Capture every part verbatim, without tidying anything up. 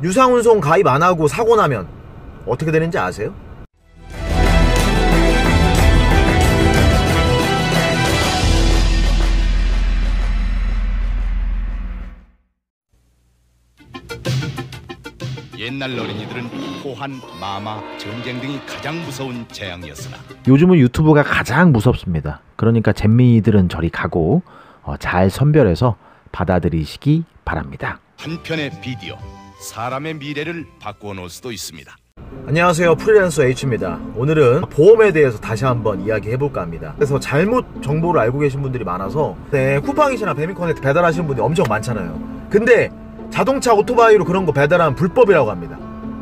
유상운송 가입 안하고 사고 나면 어떻게 되는지 아세요? 옛날 어린이들은 호환, 마마, 전쟁 등이 가장 무서운 재앙이었으나 요즘은 유튜브가 가장 무섭습니다. 그러니까 잼민이들은 저리 가고 어, 잘 선별해서 받아들이시기 바랍니다. 한편의 비디오, 사람의 미래를 바꾸어 놓을 수도 있습니다. 안녕하세요, 프리랜서 H입니다. 오늘은 보험에 대해서 다시 한번 이야기해볼까 합니다. 그래서 잘못 정보를 알고 계신 분들이 많아서 네, 쿠팡이시나 배민커넥트 배달하시는 분들이 엄청 많잖아요. 근데 자동차 오토바이로 그런 거 배달하면 불법이라고 합니다.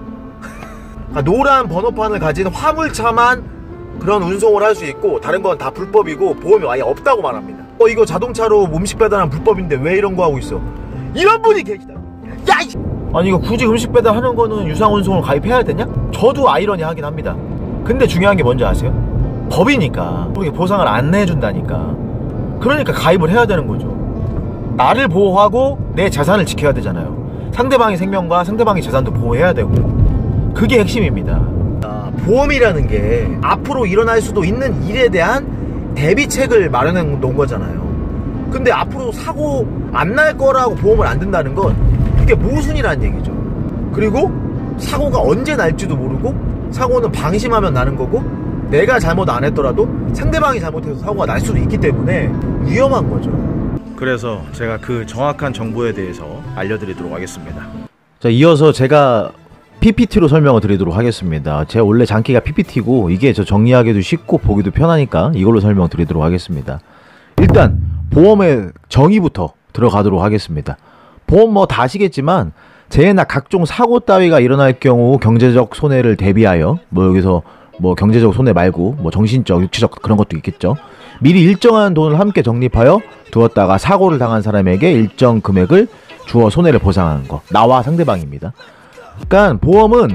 그러니까 노란 번호판을 가진 화물차만 그런 운송을 할 수 있고 다른 건 다 불법이고 보험이 아예 없다고 말합니다. 어 이거 자동차로 음식 배달하면 불법인데 왜 이런 거 하고 있어? 이런 분이 계시다. 야! 아니 이거 굳이 음식 배달하는 거는 유상운송을 가입해야 되냐? 저도 아이러니하긴 합니다. 근데 중요한 게 뭔지 아세요? 법이니까 우리가 보상을 안 내준다니까. 그러니까 가입을 해야 되는 거죠. 나를 보호하고 내 자산을 지켜야 되잖아요. 상대방의 생명과 상대방의 재산도 보호해야 되고, 그게 핵심입니다. 아, 보험이라는 게 앞으로 일어날 수도 있는 일에 대한 대비책을 마련해 놓은 거잖아요. 근데 앞으로 사고 안 날 거라고 보험을 안 든다는 건 그게 모순이라는 얘기죠. 그리고 사고가 언제 날지도 모르고 사고는 방심하면 나는 거고 내가 잘못 안 했더라도 상대방이 잘못해서 사고가 날 수도 있기 때문에 위험한 거죠. 그래서 제가 그 정확한 정보에 대해서 알려드리도록 하겠습니다. 자, 이어서 제가 피피티로 설명을 드리도록 하겠습니다. 제 원래 장기가 피피티고 이게 저 정리하기도 쉽고 보기도 편하니까 이걸로 설명드리도록 하겠습니다. 일단 보험의 정의부터 들어가도록 하겠습니다. 보험 뭐 다 아시겠지만 재해나 각종 사고 따위가 일어날 경우 경제적 손해를 대비하여 뭐 여기서 뭐 경제적 손해 말고 뭐 정신적, 육체적 그런 것도 있겠죠. 미리 일정한 돈을 함께 적립하여 두었다가 사고를 당한 사람에게 일정 금액을 주어 손해를 보상하는 거. 나와 상대방입니다. 그러니까 보험은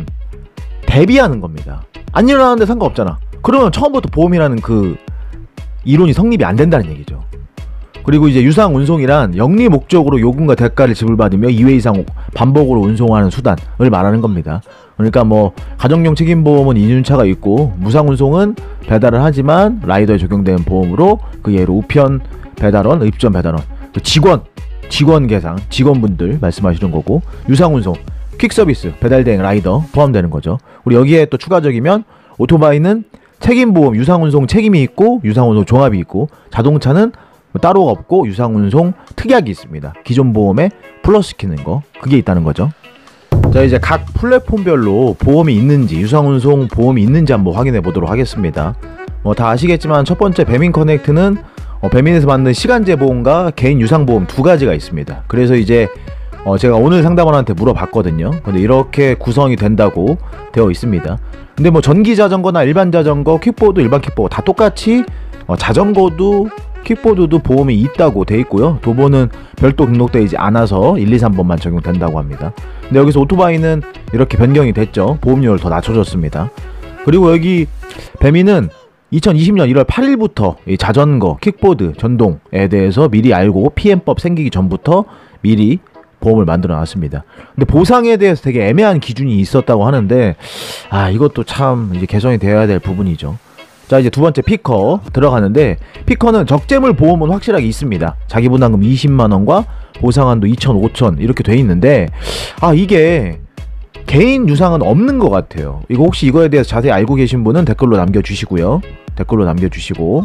대비하는 겁니다. 안 일어나는데 상관없잖아. 그러면 처음부터 보험이라는 그 이론이 성립이 안 된다는 얘기죠. 그리고 이제 유상운송이란 영리 목적으로 요금과 대가를 지불받으며 이 회 이상 반복으로 운송하는 수단을 말하는 겁니다. 그러니까 뭐 가정용 책임보험은 이륜차가 있고 무상운송은 배달을 하지만 라이더에 적용되는 보험으로 그 예로 우편 배달원, 입점 배달원, 직원, 직원 계상, 직원분들 말씀하시는 거고, 유상운송, 퀵서비스, 배달대행 라이더 포함되는 거죠. 우리 여기에 또 추가적이면 오토바이는 책임보험, 유상운송 책임이 있고 유상운송 종합이 있고, 자동차는 따로 없고 유상운송 특약이 있습니다. 기존 보험에 플러스시키는 거, 그게 있다는 거죠. 자, 이제 각 플랫폼별로 보험이 있는지, 유상운송 보험이 있는지 한번 확인해 보도록 하겠습니다. 뭐 다 아시겠지만 첫 번째 배민커넥트는 어, 배민에서 만든 시간제 보험과 개인 유상보험 두 가지가 있습니다. 그래서 이제 어, 제가 오늘 상담원한테 물어봤거든요. 근데 이렇게 구성이 된다고 되어 있습니다. 근데 뭐 전기 자전거나 일반 자전거, 킥보드, 일반 킥보드 다 똑같이 어, 자전거도 킥보드도 보험이 있다고 돼 있고요. 도보는 별도 등록되어 있지 않아서 일, 이, 삼 번만 적용된다고 합니다. 근데 여기서 오토바이는 이렇게 변경이 됐죠. 보험료를 더 낮춰줬습니다. 그리고 여기 배민은 이천이십 년 일월 팔일부터 이 자전거, 킥보드, 전동에 대해서 미리 알고 피엠법 생기기 전부터 미리 보험을 만들어 놨습니다. 근데 보상에 대해서 되게 애매한 기준이 있었다고 하는데, 아 이것도 참 이제 개선이 되어야 될 부분이죠. 자, 이제 두 번째 피커 들어가는데, 피커는 적재물 보험은 확실하게 있습니다. 자기 부담금 이십만 원과 보상한도 이천, 오천 이렇게 돼 있는데, 아 이게 개인 유상은 없는 것 같아요. 이거 혹시 이거에 대해서 자세히 알고 계신 분은 댓글로 남겨주시고요. 댓글로 남겨주시고,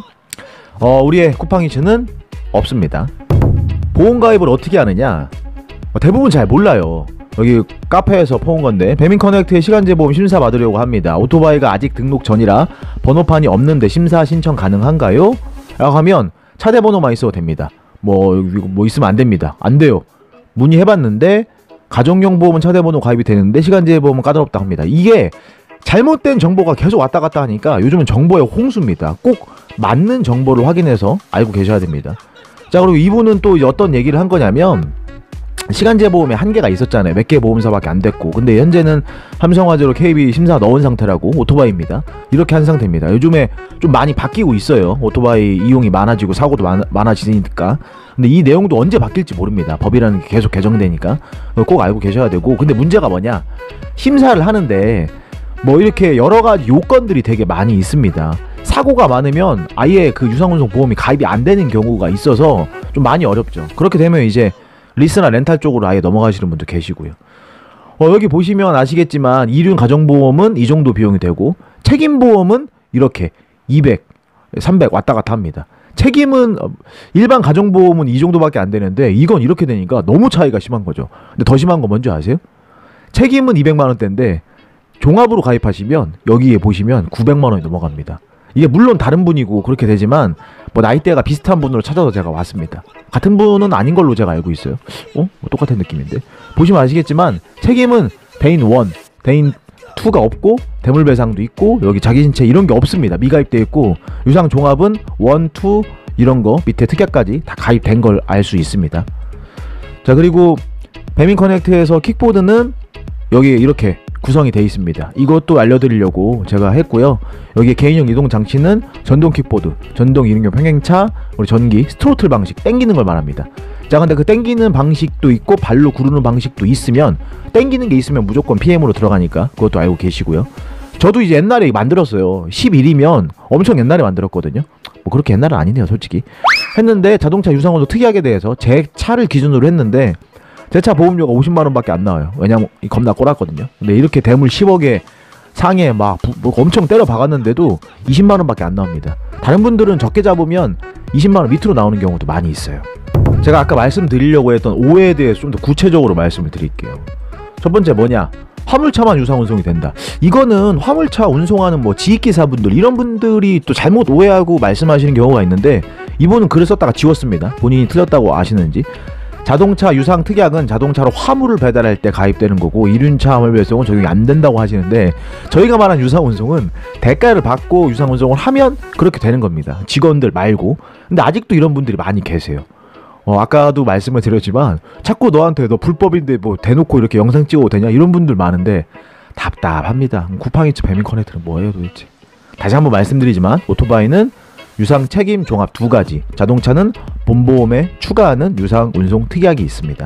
어 우리의 쿠팡이츠는 없습니다. 보험 가입을 어떻게 하느냐, 어, 대부분 잘 몰라요. 여기 카페에서 퍼온 건데, 배민커넥트의 시간제 보험 심사 받으려고 합니다. 오토바이가 아직 등록 전이라 번호판이 없는데 심사 신청 가능한가요? 라고 하면 차대 번호만 있어도 됩니다. 뭐, 뭐 있으면 안 됩니다. 안 돼요. 문의해봤는데 가정용 보험은 차대 번호 가입이 되는데 시간제 보험은 까다롭다 합니다. 이게 잘못된 정보가 계속 왔다 갔다 하니까 요즘은 정보의 홍수입니다. 꼭 맞는 정보를 확인해서 알고 계셔야 됩니다. 자, 그리고 이분은 또 어떤 얘기를 한 거냐면, 시간제 보험에 한계가 있었잖아요. 몇 개 보험사밖에 안 됐고. 근데 현재는 삼성화재로 케이비 심사 넣은 상태라고 오토바이입니다. 이렇게 한 상태입니다. 요즘에 좀 많이 바뀌고 있어요. 오토바이 이용이 많아지고 사고도 많, 많아지니까. 근데 이 내용도 언제 바뀔지 모릅니다. 법이라는 게 계속 개정되니까 꼭 알고 계셔야 되고. 근데 문제가 뭐냐, 심사를 하는데 뭐 이렇게 여러 가지 요건들이 되게 많이 있습니다. 사고가 많으면 아예 그 유상운송 보험이 가입이 안 되는 경우가 있어서 좀 많이 어렵죠. 그렇게 되면 이제 리스나 렌탈 쪽으로 아예 넘어가시는 분도 계시고요. 어, 여기 보시면 아시겠지만 이륜 가정보험은 이 정도 비용이 되고 책임보험은 이렇게 이백, 삼백 왔다 갔다 합니다. 책임은 일반 가정보험은 이 정도밖에 안 되는데 이건 이렇게 되니까 너무 차이가 심한 거죠. 근데 더 심한 거 뭔지 아세요? 책임은 이백만 원대인데 종합으로 가입하시면 여기에 보시면 구백만 원이 넘어갑니다. 이게 물론 다른 분이고 그렇게 되지만 뭐 나이대가 비슷한 분으로 찾아서 제가 왔습니다. 같은 분은 아닌 걸로 제가 알고 있어요. 어? 뭐 똑같은 느낌인데. 보시면 아시겠지만 책임은 대인 일, 대인 이가 없고 대물배상도 있고 여기 자기신체 이런 게 없습니다. 미가입돼 있고 유상 종합은 일, 이 이런 거 밑에 특약까지 다 가입된 걸 알 수 있습니다. 자, 그리고 배민커넥트에서 킥보드는 여기 이렇게 구성이 되어 있습니다. 이것도 알려드리려고 제가 했고요. 여기 개인용 이동 장치는 전동 킥보드, 전동 이륜용 평행차, 우리 전기, 스트로틀 방식, 땡기는 걸 말합니다. 자, 근데 그 땡기는 방식도 있고 발로 구르는 방식도 있으면 땡기는 게 있으면 무조건 피엠으로 들어가니까 그것도 알고 계시고요. 저도 이제 옛날에 만들었어요. 십일이면 엄청 옛날에 만들었거든요. 뭐 그렇게 옛날은 아니네요, 솔직히. 했는데 자동차 유상운송 특약에 대해서 제 차를 기준으로 했는데 제 차 보험료가 오십만 원밖에 안 나와요. 왜냐면 겁나 꼬랐거든요. 근데 이렇게 대물 십억에 상에 막 부, 뭐 엄청 때려 박았는데도 이십만 원밖에 안 나옵니다. 다른 분들은 적게 잡으면 이십만 원 밑으로 나오는 경우도 많이 있어요. 제가 아까 말씀드리려고 했던 오해에 대해서 좀 더 구체적으로 말씀을 드릴게요. 첫 번째 뭐냐, 화물차만 유상운송이 된다. 이거는 화물차 운송하는 뭐 지익기사분들 이런 분들이 또 잘못 오해하고 말씀하시는 경우가 있는데 이분은 글을 썼다가 지웠습니다. 본인이 틀렸다고 아시는지. 자동차 유상 특약은 자동차로 화물을 배달할 때 가입되는 거고 이륜차 화물 배송은 적용이 안 된다고 하시는데 저희가 말한 유상운송은 대가를 받고 유상운송을 하면 그렇게 되는 겁니다. 직원들 말고. 근데 아직도 이런 분들이 많이 계세요. 어, 아까도 말씀을 드렸지만 자꾸 너한테 너 불법인데 뭐 대놓고 이렇게 영상 찍어도 되냐 이런 분들 많은데 답답합니다. 쿠팡이츠 배민커넥트는 뭐예요 도대체. 다시 한번 말씀드리지만 오토바이는 유상 책임 종합 두 가지, 자동차는 본보험에 추가하는 유상 운송 특약이 있습니다.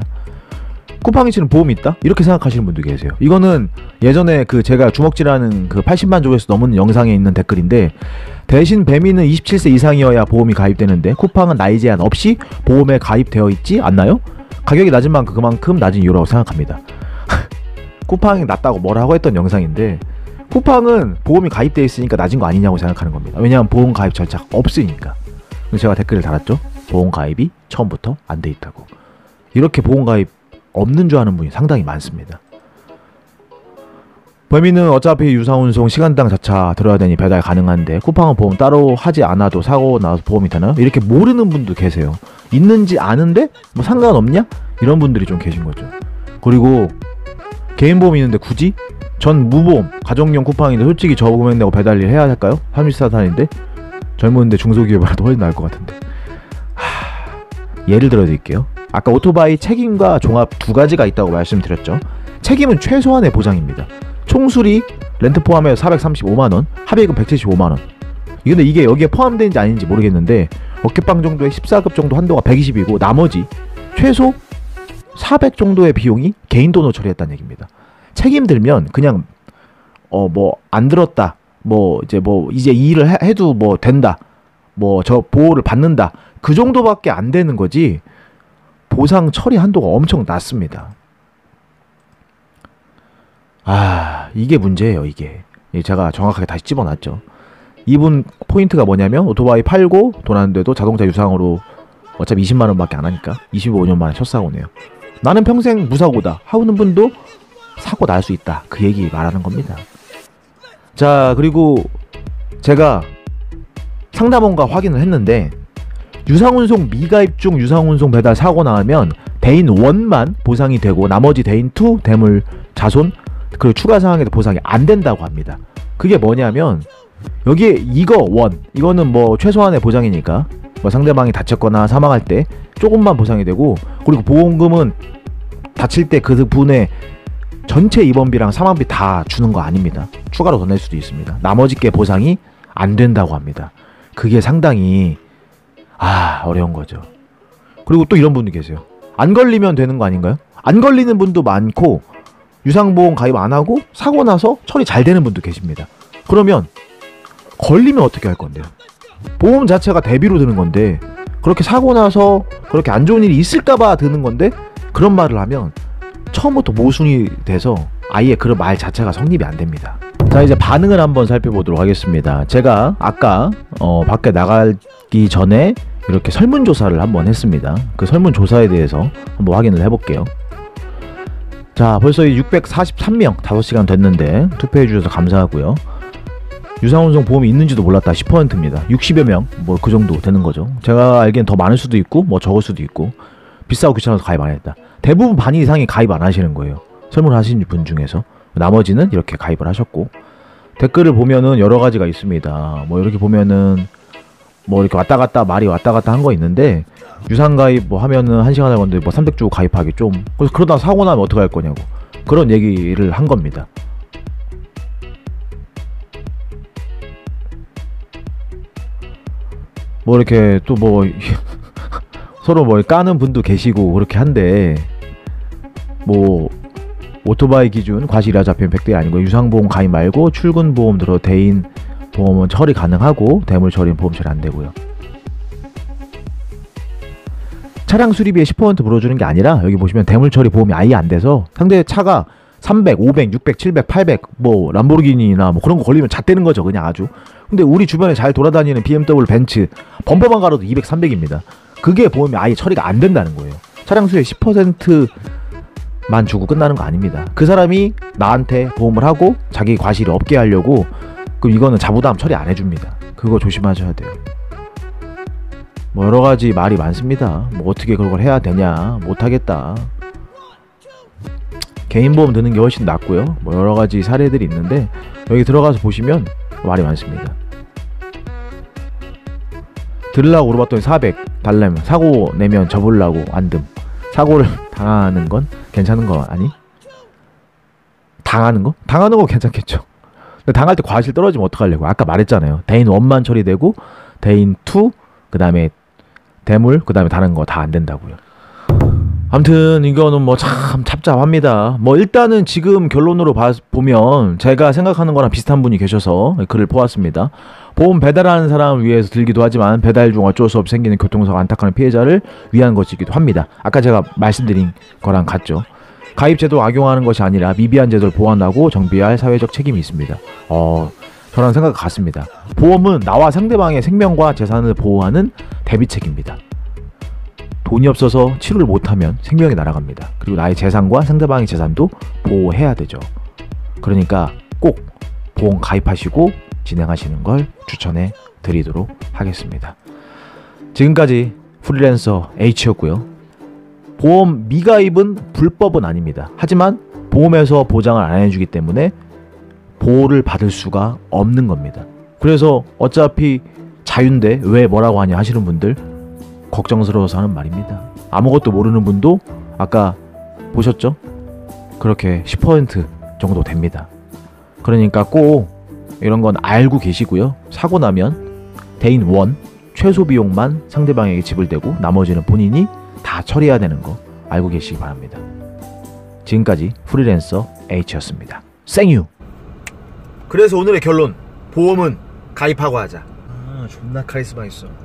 쿠팡이츠는 보험이 있다? 이렇게 생각하시는 분도 계세요. 이거는 예전에 그 제가 주먹질하는 그 팔십만 조회수 넘는 영상에 있는 댓글인데 대신 배민은 이십칠 세 이상이어야 보험이 가입되는데 쿠팡은 나이 제한 없이 보험에 가입되어 있지 않나요? 가격이 낮은 만큼 그만큼 낮은 이유라고 생각합니다. 쿠팡이 낮다고 뭐라고 했던 영상인데 쿠팡은 보험이 가입되어 있으니까 낮은 거 아니냐고 생각하는 겁니다. 왜냐하면 보험 가입 절차가 없으니까. 그래서 제가 댓글을 달았죠. 보험 가입이 처음부터 안 돼 있다고. 이렇게 보험 가입 없는 줄 아는 분이 상당히 많습니다. 배민은 어차피 유상운송 시간당 자차 들어야 되니 배달 가능한데 쿠팡은 보험 따로 하지 않아도 사고 나서 보험이 되나요? 이렇게 모르는 분도 계세요. 있는지 아는데 뭐 상관없냐? 이런 분들이 좀 계신 거죠. 그리고 개인보험이 있는데 굳이? 전 무보험, 가정용 쿠팡인데 솔직히 저 금액 내고 배달일 해야 할까요? 삼십사 탄인데 젊은데 중소기업이라도 훨씬 나을 것 같은데. 하... 예를 들어 드릴게요. 아까 오토바이 책임과 종합 두 가지가 있다고 말씀드렸죠. 책임은 최소한의 보장입니다. 총수리, 렌트 포함해서 사백삼십오만 원, 합의금 백칠십오만 원. 근데 이게 여기에 포함되는지 아닌지 모르겠는데 어깨빵 정도의 십사 급 정도 한도가 백이십이고 나머지 최소 사백 정도의 비용이 개인 돈으로 처리했다는 얘기입니다. 책임 들면 그냥 어 뭐 안 들었다, 뭐 이제 뭐 이제 이 일을 해, 해도 뭐 된다, 뭐 저 보호를 받는다, 그 정도밖에 안 되는 거지 보상 처리 한도가 엄청 낮습니다. 아, 이게 문제예요. 이게 제가 정확하게 다시 집어놨죠. 이분 포인트가 뭐냐면 오토바이 팔고 돈 안 돼도 자동차 유상으로 어차피 이십만 원밖에 안 하니까 이십오 년 만에 첫 사고네요. 나는 평생 무사고다 하는 분도 사고 날 수 있다, 그 얘기 말하는 겁니다. 자, 그리고 제가 상담원과 확인을 했는데 유상운송 미가입 중 유상운송 배달 사고 나면 대인 일만 보상이 되고 나머지 대인 이, 대물, 자손 그리고 추가 사항에도 보상이 안 된다고 합니다. 그게 뭐냐면 여기에 이거 원, 이거는 뭐 최소한의 보장이니까 뭐 상대방이 다쳤거나 사망할 때 조금만 보상이 되고, 그리고 보험금은 다칠 때 그 분의 전체 입원비랑 사망비 다 주는 거 아닙니다. 추가로 더 낼 수도 있습니다. 나머지 게 보상이 안 된다고 합니다. 그게 상당히 아 어려운 거죠. 그리고 또 이런 분도 계세요. 안 걸리면 되는 거 아닌가요? 안 걸리는 분도 많고 유상보험 가입 안 하고 사고 나서 처리 잘 되는 분도 계십니다. 그러면 걸리면 어떻게 할 건데요? 보험 자체가 대비로 드는 건데 그렇게 사고 나서 그렇게 안 좋은 일이 있을까봐 드는 건데 그런 말을 하면 처음부터 모순이 돼서 아예 그런 말 자체가 성립이 안 됩니다. 자, 이제 반응을 한번 살펴보도록 하겠습니다. 제가 아까 어, 밖에 나가기 전에 이렇게 설문조사를 한번 했습니다. 그 설문조사에 대해서 한번 확인을 해볼게요. 자, 벌써 육백사십삼 명 다섯 시간 됐는데 투표해 주셔서 감사하고요. 유상운송 보험이 있는지도 몰랐다 십 퍼센트입니다. 육십여 명 뭐 그 정도 되는 거죠. 제가 알기엔 더 많을 수도 있고 뭐 적을 수도 있고 비싸고 귀찮아서 가입 안 했다. 대부분 반 이상이 가입 안 하시는 거예요. 설문하신 분 중에서. 나머지는 이렇게 가입을 하셨고 댓글을 보면은 여러 가지가 있습니다. 뭐 이렇게 보면은 뭐 이렇게 왔다 갔다 말이 왔다 갔다 한 거 있는데 유상 가입 뭐 하면은 한 시간 할 건데 뭐 삼백 주고 가입하기 좀 그래서 그러다 사고 나면 어떡할 거냐고 그런 얘기를 한 겁니다. 뭐 이렇게 또 뭐 서로 뭐 까는 분도 계시고 그렇게 한데 뭐 오토바이 기준 과실이라 잡히면 백 대 아니고 유상보험 가입 말고 출근보험 들어 대인 보험은 처리 가능하고 대물 처리는 보험 처리 안 되고요. 차량 수리비에 십 퍼센트 물어주는 게 아니라 여기 보시면 대물 처리 보험이 아예 안 돼서 상대 차가 삼백, 오백, 육백, 칠백, 팔백 뭐 람보르기니나 뭐 그런 거 걸리면 잣대는 거죠 그냥 아주. 근데 우리 주변에 잘 돌아다니는 비엠더블유 벤츠 범퍼만 갈아도 이백, 삼백입니다. 그게 보험이 아예 처리가 안 된다는 거예요. 차량 수의 십 퍼센트만 주고 끝나는 거 아닙니다. 그 사람이 나한테 보험을 하고 자기 과실이 없게 하려고 그럼 이거는 자부담 처리 안 해줍니다. 그거 조심하셔야 돼요. 뭐 여러가지 말이 많습니다. 뭐 어떻게 그걸 해야 되냐 못하겠다 개인보험 드는 게 훨씬 낫고요. 뭐 여러가지 사례들이 있는데 여기 들어가서 보시면 말이 많습니다. 들으려고 물어봤더니 사백 달래면 사고 내면 접으려고 안듦. 사고를 당하는 건 괜찮은 거 아니? 당하는 거? 당하는 거 괜찮겠죠. 근데 당할 때 과실 떨어지면 어떡하려고. 아까 말했잖아요. 대인 일만 처리되고 대인 이 그 다음에 대물 그 다음에 다른 거 다 안 된다고요. 아무튼 이거는 뭐 참 찹찹합니다. 뭐 일단은 지금 결론으로 봐, 보면 제가 생각하는 거랑 비슷한 분이 계셔서 글을 보았습니다. 보험 배달하는 사람을 위해서 들기도 하지만 배달 중 어쩔 수 없이 생기는 교통사고 안타까운 피해자를 위한 것이기도 합니다. 아까 제가 말씀드린 거랑 같죠. 가입제도 악용하는 것이 아니라 미비한 제도를 보완하고 정비해야 할 사회적 책임이 있습니다. 어, 저랑 생각 같습니다. 보험은 나와 상대방의 생명과 재산을 보호하는 대비책입니다. 돈이 없어서 치료를 못하면 생명이 날아갑니다. 그리고 나의 재산과 상대방의 재산도 보호해야 되죠. 그러니까 꼭 보험 가입하시고 진행하시는 걸 추천해 드리도록 하겠습니다. 지금까지 프리랜서 H였고요. 보험 미가입은 불법은 아닙니다. 하지만 보험에서 보장을 안 해주기 때문에 보호를 받을 수가 없는 겁니다. 그래서 어차피 자유인데 왜 뭐라고 하냐 하시는 분들 걱정스러워서 하는 말입니다. 아무것도 모르는 분도 아까 보셨죠? 그렇게 십 퍼센트 정도 됩니다. 그러니까 꼭 이런 건 알고 계시고요. 사고 나면 대인 일 최소 비용만 상대방에게 지불되고 나머지는 본인이 다 처리해야 되는 거 알고 계시기 바랍니다. 지금까지 프리랜서 H였습니다. 생유. 그래서 오늘의 결론 보험은 가입하고 하자. 아 존나 카리스마 있어.